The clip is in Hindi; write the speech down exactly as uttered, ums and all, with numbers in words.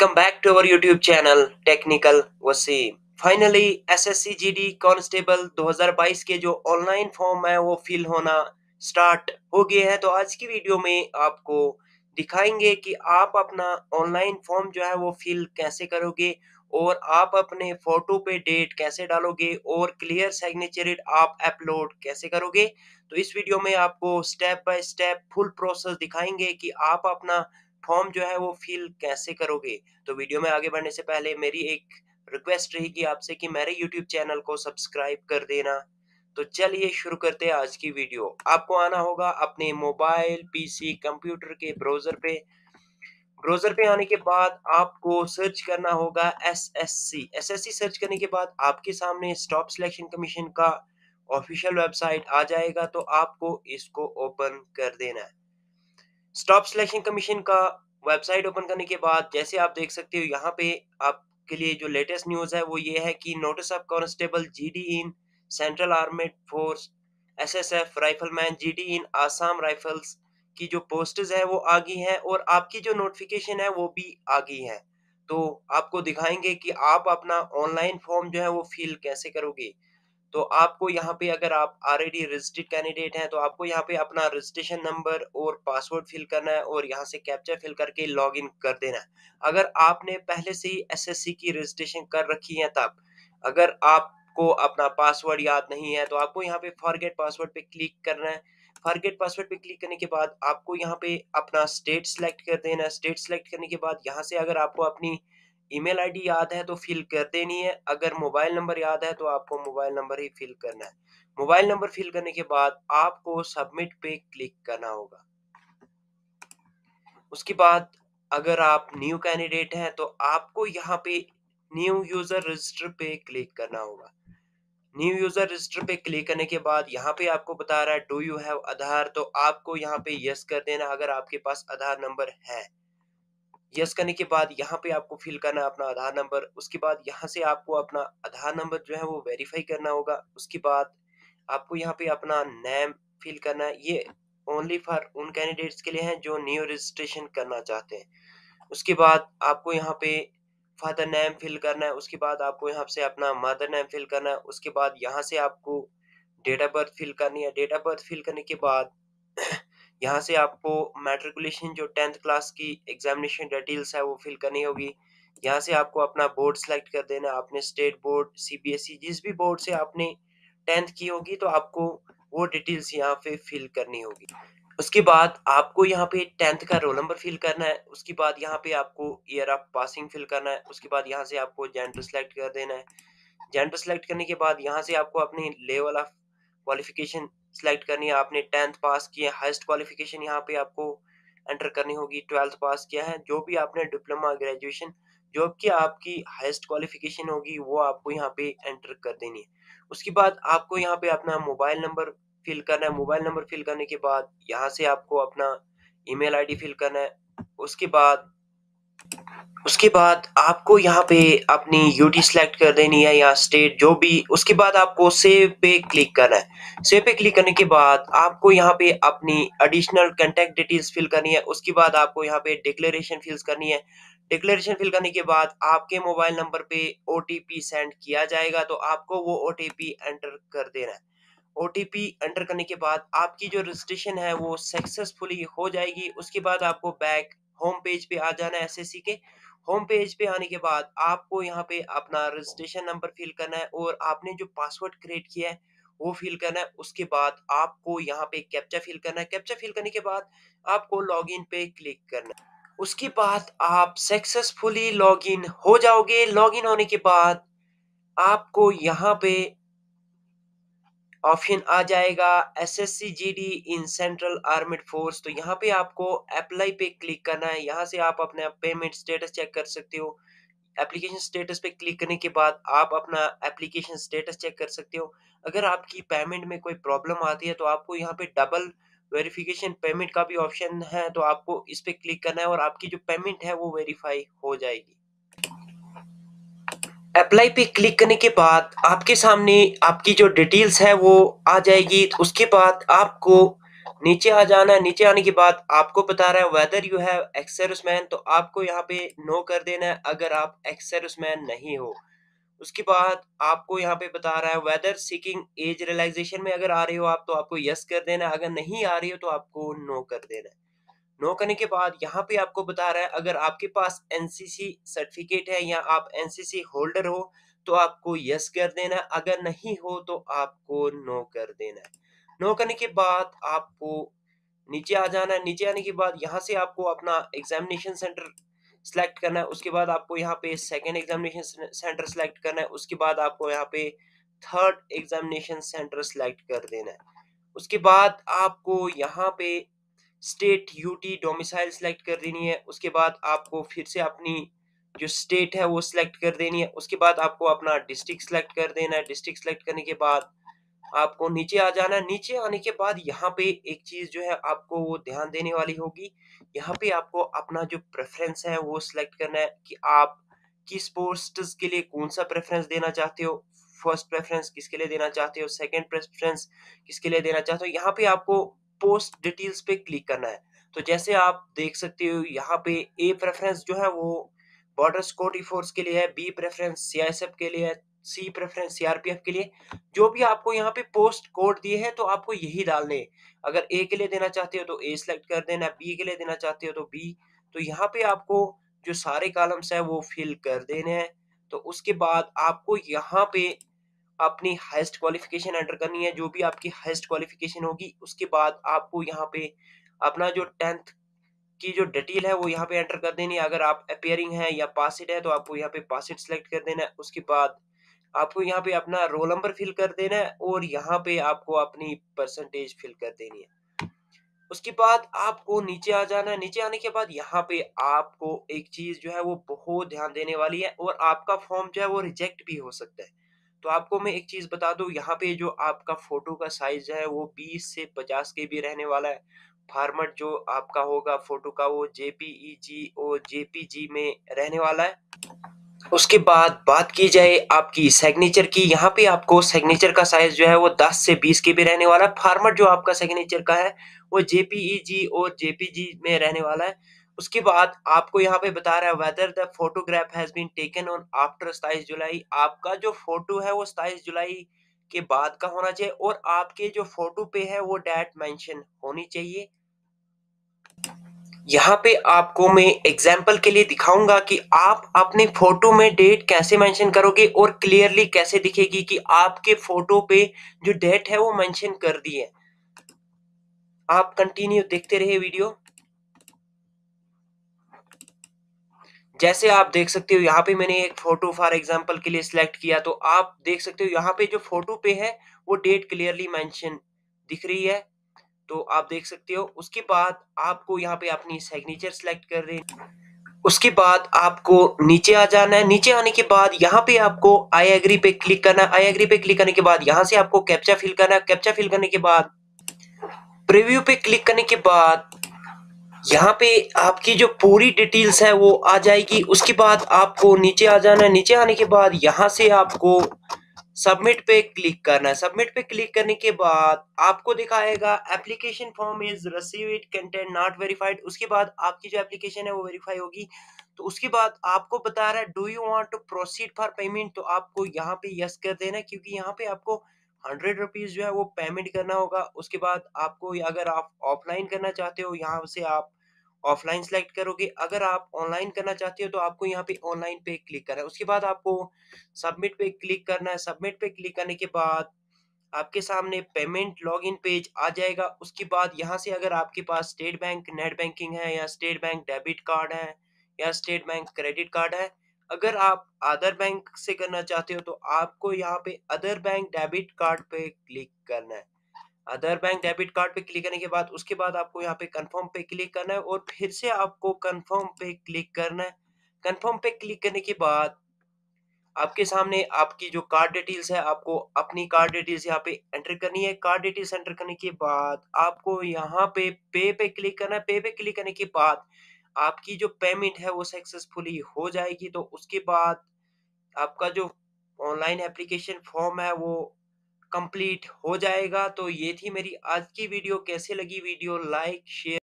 Welcome back to our YouTube channel technical Wasim. Finally SSC GD constable दो हज़ार बाईस के जो ऑनलाइन फॉर्म है वो फिल होना स्टार्ट हो गए हैं। तो आज की वीडियो में आपको दिखाएंगे कि आप अपना ऑनलाइन फॉर्म जो है वो फिल कैसे करोगे और आप अपने फोटो पे डेट कैसे डालोगे और क्लियर सिग्नेचर आप अपलोड कैसे करोगे। तो इस वीडियो में आपको step by step full process दिखाएंगे कि आप अपना फॉर्म जो है वो फिल कैसे करोगे। तो वीडियो में आगे बढ़ने से पहले मेरी एक रिक्वेस्ट रहेगी आपसे कि मेरे यूट्यूब चैनल को सब्सक्राइब कर देना। तो चलिए शुरू करते हैं आज की वीडियो। आपको आना होगा अपने मोबाइल, पीसी, कंप्यूटर के ब्राउजर पे। ब्राउजर पे आने के बाद आपको सर्च करना होगा एसएससी। एसएससी सर्च करने के बाद आपके सामने स्टाफ सिलेक्शन कमीशन का ऑफिशियल वेबसाइट आ जाएगा। तो आपको इसको ओपन कर देना है। स्टाफ सिलेक्शन कमीशन का वेबसाइट ओपन करने के बाद जैसे आप देख सकते हो यहाँ पे आपके लिए जो लेटेस्ट न्यूज़ है वो ये है कि notice of constable GD in central armed force SSF rifleman GD in Assam rifles की जो पोस्ट्स है वो आ गई हैं और आपकी जो नोटिफिकेशन है वो भी आ गई है। तो आपको दिखाएंगे कि आप अपना ऑनलाइन फॉर्म जो है वो फिल कैसे करोगे। तो आपको यहाँ पे अगर आप ऑलरेडी रजिस्टर्ड कैंडिडेट हैं तो आपको यहाँ पे अपना रजिस्ट्रेशन नंबर और पासवर्ड फिल करना है और यहाँ से कैप्चा फिल करके लॉगिन कर देना है। अगर आपने पहले से ही एसएससी की रजिस्ट्रेशन कर रखी है तब अगर आपको अपना पासवर्ड याद नहीं है तो आपको यहाँ पे फॉरगेट पासवर्ड पे क्लिक करना है। फॉरगेट पासवर्ड पे क्लिक करने के बाद आपको यहाँ पे अपना स्टेट सेलेक्ट कर देना है। स्टेट सेलेक्ट करने के बाद यहाँ से अगर आपको अपनी ईमेल आईडी याद है तो फिल कर देनी है। अगर मोबाइल नंबर याद है तो आपको मोबाइल नंबर ही फिल करना है। मोबाइल नंबर फिल करने के बाद आपको सबमिट पे क्लिक करना होगा। उसके बाद अगर आप न्यू कैंडिडेट हैं तो आपको यहाँ पे न्यू यूजर रजिस्टर पे क्लिक करना होगा। न्यू यूजर रजिस्टर पे क्लिक करने के बाद यहाँ पे आपको बता रहा है डू यू हैव आधार, तो आपको यहाँ पे यस कर देना अगर आपके पास आधार नंबर है। यस करने के बाद यहाँ पे आपको फिल करना है अपना आधार नंबर। उसके बाद यहाँ से आपको अपना आधार नंबर जो है वो वेरीफाई करना होगा। उसके बाद आपको यहाँ पे अपना नेम फिल करना है। ये ओनली फॉर उन कैंडिडेट्स के लिए हैं जो न्यू रजिस्ट्रेशन करना चाहते हैं। उसके बाद आपको यहाँ पे फादर नेम फिल करना है। उसके बाद आपको यहाँ से अपना मदर नेम फिल करना है। उसके बाद यहाँ से आपको डेट ऑफ बर्थ फिल करनी है। डेट ऑफ बर्थ फिल करने के बाद यहाँ से आपको मैट्रिकुलेशन जो टेंथ क्लास की एग्जामिनेशन डिटेल्स है वो फिल करनी होगी। यहाँ से आपको अपना बोर्ड सेलेक्ट कर देना है। आपने स्टेट बोर्ड, सीबीएसई, जिस भी बोर्ड से आपने टेंथ की होगी तो आपको वो डिटेल्स यहाँ पे फिल करनी होगी। उसके बाद आपको यहाँ पे टेंथ का रोल नंबर फिल करना है। उसके बाद यहाँ पे आपको ईयर ऑफ पासिंग फिल करना है। उसके बाद यहाँ से आपको जेंडर सेलेक्ट कर देना है। जेंडर सेलेक्ट करने के बाद यहाँ से आपको अपनी लेवल ऑफ क्वालिफिकेशन सेलेक्ट करनी है। आपने टेंथ पास किया, हाईएस्ट क्वालिफिकेशन यहाँ पे आपको एंटर करनी होगी। ट्वेल्थ पास किया है, जो भी आपने डिप्लोमा, ग्रेजुएशन, जो कि आपकी हाईएस्ट क्वालिफिकेशन होगी वो आपको यहाँ पे एंटर कर देनी है। उसके बाद आपको यहाँ पे अपना मोबाइल नंबर फिल करना है। मोबाइल नंबर फिल करने के बाद यहाँ से आपको अपना ईमेल आईडी फिल करना है। उसके बाद उसके बाद आपको यहाँ पे अपनी यूटी सेलेक्ट कर देनी है या स्टेट जो भी। उसके बाद आपको सेव पे क्लिक करना है। सेव पे क्लिक करने के बाद आपको यहाँ पे अपनी एडिशनल कांटेक्ट डिटेल्स फिल करनी है। उसके बाद आपको यहाँ पे डिक्लेरेशन फिल करनी है। डिक्लेरेशन फिल करने के बाद आपके मोबाइल नंबर पे ओटीपी सेंड किया जाएगा। तो आपको वो ओटीपी एंटर कर देना है। ओटीपी एंटर करने के बाद आपकी जो रजिस्ट्रेशन है वो सक्सेसफुली हो जाएगी। उसके बाद आपको बैक होम पेज पे आ जाना है। एसएससी के होम पेज पे आने के बाद आपको यहाँ पे अपना रजिस्ट्रेशन नंबर फिल करना है और आपने जो पासवर्ड क्रिएट किया है वो फिल करना है। उसके बाद आपको यहाँ पे कैप्चा फिल करना है। कैप्चा फिल करने के बाद आपको लॉगिन पे क्लिक करना है। उसके बाद आप सक्सेसफुली लॉगिन हो जाओगे। लॉगिन होने के बाद आपको यहाँ पे ऑप्शन आ जाएगा SSC GD in central armed force. तो यहाँ पे आपको अप्लाई पे क्लिक करना है। यहाँ से आप अपना पेमेंट स्टेटस चेक कर सकते हो। एप्लीकेशन स्टेटस पे क्लिक करने के बाद आप अपना एप्लीकेशन स्टेटस चेक कर सकते हो। अगर आपकी पेमेंट में कोई प्रॉब्लम आती है तो आपको यहाँ पे डबल वेरिफिकेशन पेमेंट का भी ऑप्शन है। तो आपको इस पे क्लिक करना है और आपकी जो पेमेंट है वो वेरीफाई हो जाएगी। अप्लाई पे क्लिक करने के बाद आपके सामने आपकी जो डिटेल्स है वो आ जाएगी। उसके बाद आपको नीचे आ जाना है, नीचे आने के बाद आपको बता रहा है whether you have ex serviceman, तो आपको यहाँ पे नो कर देना है अगर आप एक्स सर्विसमैन नहीं हो। उसके बाद आपको यहाँ पे बता रहा है वेदर सीकिंग एज रियलाइजेशन में अगर आ रहे हो आप तो आपको यस कर देना है, अगर नहीं आ रही हो तो आपको नो कर देना है। नो करने के बाद यहाँ पे आपको बता रहा है अगर आपके पास एनसीसी सर्टिफिकेट है या आप एनसीसी होल्डर हो तो आपको यस कर देना है, अगर नहीं हो तो आपको नो कर देना है। नो करने के बाद आपको नीचे आ जाना है, नीचे आने के बाद यहाँ से आपको अपना एग्जामिनेशन सेंटर सिलेक्ट करना है, उसके बाद आपको यहाँ पे सेकंड एग्जामिनेशन सेंटर सिलेक्ट करना है, उसके बाद आपको यहाँ पे थर्ड एग्जामिनेशन सेंटर सिलेक्ट कर देना है। उसके बाद आपको यहाँ पे स्टेट यूटी डोमिसाइल सिलेक्ट कर देनी है, उसके बाद आपको फिर से अपनी जो स्टेट है वो सिलेक्ट कर देनी है, उसके बाद आपको अपना डिस्ट्रिक्ट सिलेक्ट कर देना है। डिस्ट्रिक्ट सिलेक्ट करने के बाद आपको नीचे आ जाना है, नीचे आने के बाद यहाँ पे एक चीज जो है आपको वो ध्यान देने वाली होगी, यहाँ पे आपको अपना जो प्रेफरेंस है वो सिलेक्ट करना है कि आप किस पोस्ट के लिए कौन सा प्रेफरेंस देना चाहते हो। फर्स्ट प्रेफरेंस किसके लिए देना चाहते हो, सेकंड प्रेफरेंस किसके लिए देना चाहते हो। यहाँ पे आपको पोस्ट डिटेल्स पे क्लिक करना है। तो जैसे आप देख सकते हो यहाँ पे ए प्रेफरेंस जो है वो बॉर्डर सिक्योरिटी फोर्स के लिए है, बी प्रेफरेंस सीआईएसएफ के लिए है, सी प्रेफरेंस सीआरपीएफ के लिए। जो भी आपको यहाँ पे पोस्ट कोड दिए हैं तो आपको यही डालने हैं। अगर ए के लिए देना चाहते हो तो ए सिलेक्ट कर देना, बी के लिए देना चाहते हो तो बी। तो यहाँ पे आपको जो सारे कॉलम्स है वो फिल कर देने हैं। तो उसके बाद आपको यहाँ पे अपनी हाईएस्ट क्वालिफिकेशन एंटर करनी है, जो भी आपकी हाईएस्ट क्वालिफिकेशन होगी। उसके बाद आपको यहाँ पे अपना जो टेंथ की जो डिटेल है वो यहाँ पे एंटर कर देनी है। अगर आप अपीयरिंग है या पास इट है तो आपको यहाँ पे पास इट सिलेक्ट कर देना है। उसके बाद आपको यहाँ पे अपना रोल नंबर फिल कर देना है और यहाँ पे आपको अपनी परसेंटेज फिल कर देनी है। उसके बाद आपको नीचे आ जाना है, नीचे आने के बाद यहाँ पे आपको एक चीज जो है वो बहुत ध्यान देने वाली है और आपका फॉर्म जो है वो रिजेक्ट भी हो सकता है। तो आपको मैं एक चीज बता दूं, यहाँ पे जो आपका फोटो का साइज है वो बीस से पचास के बी रहने वाला है। फॉर्मेट जो आपका होगा फोटो का वो जेपीईजी और जेपीजी में रहने वाला है। उसके बाद बात की जाए आपकी सिग्नेचर की, यहाँ पे आपको सिग्नेचर का साइज जो है वो दस से बीस के बी रहने वाला है। फॉर्मेट जो आपका सिग्नेचर का है वो जेपीईजी और जेपीजी में रहने वाला है। उसके बाद आपको यहाँ पे बता रहा है whether the photograph has been taken on after सत्ताईस जुलाई। आपका जो फोटो है वो सत्ताईस जुलाई के बाद का होना चाहिए और आपके जो फोटो पे है वो डेट मेंशन होनी चाहिए। यहाँ पे आपको मैं एग्जाम्पल के लिए दिखाऊंगा कि आप अपने फोटो में डेट कैसे मेंशन करोगे और क्लियरली कैसे दिखेगी कि आपके फोटो पे जो डेट है वो मेंशन कर दी है। आप कंटिन्यू देखते रहिए वीडियो। जैसे आप देख सकते हो यहाँ पे मैंने एक फोटो फॉर एग्जांपल के लिए सिलेक्ट किया, तो आप देख सकते हो यहाँ पे जो फोटो पे है वो डेट क्लियरली मेंशन दिख रही है। तो आप देख सकते हो। उसके बाद आपको यहाँ पे अपनी सिग्नेचर सिलेक्ट कर देनी। उसके बाद आपको नीचे आ जाना है, नीचे आने के बाद यहाँ पे आपको आई एग्री पे क्लिक करना है। आई एग्री पे क्लिक करने के बाद यहाँ से आपको कैप्चा फिल करना है। कैप्चा फिल करने के बाद प्रीव्यू पे क्लिक करने के बाद यहाँ पे आपकी जो पूरी डिटेल्स है वो आ जाएगी। उसके बाद आपको नीचे आ जाना है, नीचे आने के बाद यहाँ से आपको सबमिट पे क्लिक करना है। सबमिट पे क्लिक करने के बाद आपको दिखाएगा application form is received content not verified. उसके बाद आपकी जो एप्लीकेशन है वो वेरीफाई होगी। तो उसके बाद आपको बता रहा है do you want to proceed for payment, तो आपको यहाँ पे यस कर देना है क्योंकि यहाँ पे आपको हंड्रेड रुपीज जो है वो पेमेंट करना होगा। उसके बाद आपको अगर आप ऑफलाइन करना चाहते हो यहाँ से आप ऑफलाइन सेलेक्ट करोगे, अगर आप ऑनलाइन करना चाहते हो तो आपको यहाँ पे ऑनलाइन पे क्लिक करना है। उसके बाद आपको सबमिट पे क्लिक करना है। सबमिट पे क्लिक करने के बाद आपके सामने पेमेंट लॉगिन पेज आ जाएगा। उसके बाद यहाँ से अगर आपके पास स्टेट बैंक नेट बैंकिंग है या स्टेट बैंक डेबिट कार्ड है या स्टेट बैंक क्रेडिट कार्ड है, अगर आप अदर बैंक से करना चाहते हो तो आपको यहाँ पे अदर बैंक डेबिट कार्ड पे क्लिक करना है। अदर बैंक डेबिट कार्ड पे क्लिक करने के बाद उसके बाद आपको यहाँ पे कंफर्म पे क्लिक करना है और फिर से आपको कंफर्म पे क्लिक करना है। कंफर्म पे क्लिक करने के बाद आपके सामने आपकी जो कार्ड डिटेल्स है आपको अपनी कार्ड डिटेल्स यहाँ पे एंटर करनी है। कार्ड डिटेल्स एंटर करने के बाद आपको यहाँ पे पे पे क्लिक करना है। पे पे क्लिक करने के बाद आपकी जो पेमेंट है वो सक्सेसफुली हो जाएगी। तो उसके बाद आपका जो ऑनलाइन एप्लीकेशन फॉर्म है वो कंप्लीट हो जाएगा। तो ये थी मेरी आज की वीडियो। कैसे लगी वीडियो? Like, share